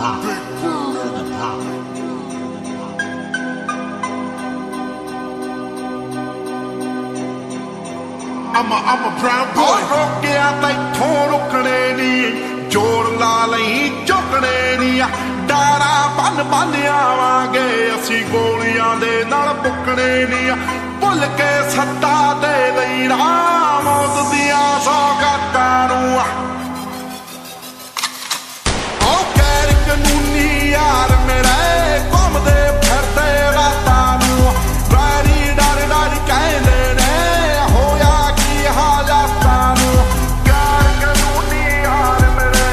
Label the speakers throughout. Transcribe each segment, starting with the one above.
Speaker 1: I'm a brown boy. रोकिया तैथों रुकने नी, जोर ला लई चुकने नी, डारा बन बन आवांगे असी गोलियां दे नाल बुकने नी, भुल के सट्टा दे लईना मौत दियां सौगातां नूं। ओ गैर कानूनी यार मेरे घुमदे फिरदे रातां नूं, वैरी डर डर कहंदे ने होया की हालातां नूं। गैर कानूनी यार मेरे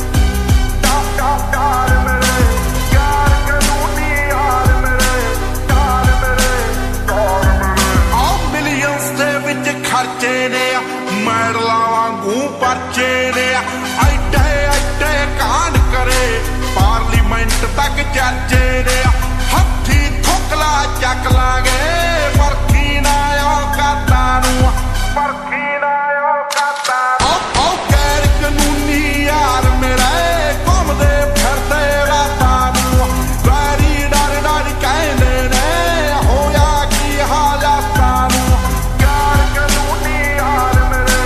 Speaker 1: यार मेरे, गैर कानूनी यार मेरे यार मेरे यार मेरे। ओ मिलियंस दे विच खर्चे ने, मैडलां वांगू परचे ने, ऐडे ऐडे कांड करे पार्लीमेंट तक चर्चे ने, हत्थी ठोकला चक लांगे परखी ना औकातां नूं, परखी ना औकातां। ओ गैर कानूनी यार मेरे घुमदे फिरदे रातां नूं, वैरी डर डर कहंदे ने होया की हालातां नूं। गैर कानूनी यार मेरे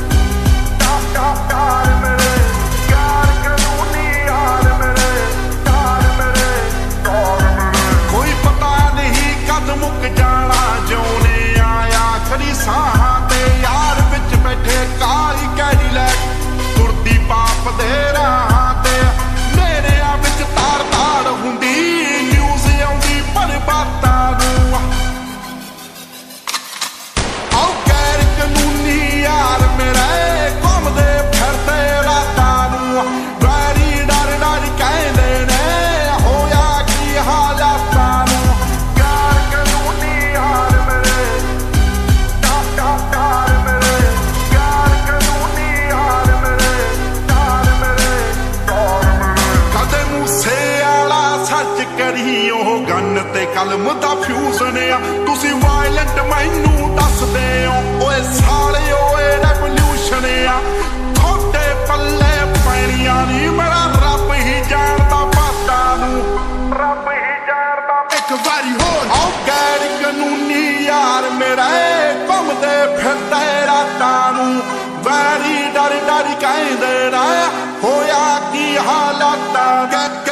Speaker 1: यार मेरे, गैर कानूनी यार मेरे यार मेरे यार मेरे। कोई पता नहीं कद मुक जाना जिउने आया खड़ी साहां ते, यार विच बैठे काली कैडीलैक तुरदी पाप दे राहां ते, नेड़ियां विच तार ताड़ हुंदी न्यूज़ आउंदी पर बातां नूं। ओ गैर कानूनी यार मेरे घुमदे फिरदे रातां नूं, वैरी डर डर कहंदे ने होया की हालातां नूं। गैर कानूनी यार मेरे यार मेरे, गैर कानूनी यार मेरे यार मेरे यार मेरे। कदे मूसे आला सच करियो गन ते कलम दा फ्यूजन आ, तुसी वायलेंट मैनू दसदे हो ओए साले ओए रेवोल्यूशन आ, थोड़े पल्ले पैणियां नी मेरा रब ही जानदा बातां नूं, रब ही जानदा एक वारी होर। ओ गैर कानूनी यार मेरे घुमदे फिरदे रातां नूं, वैरी डर डर कहंदे ने होया की हालातां।